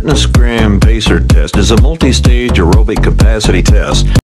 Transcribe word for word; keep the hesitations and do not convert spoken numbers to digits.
fitness gram pacer test is a multi-stage aerobic capacity test.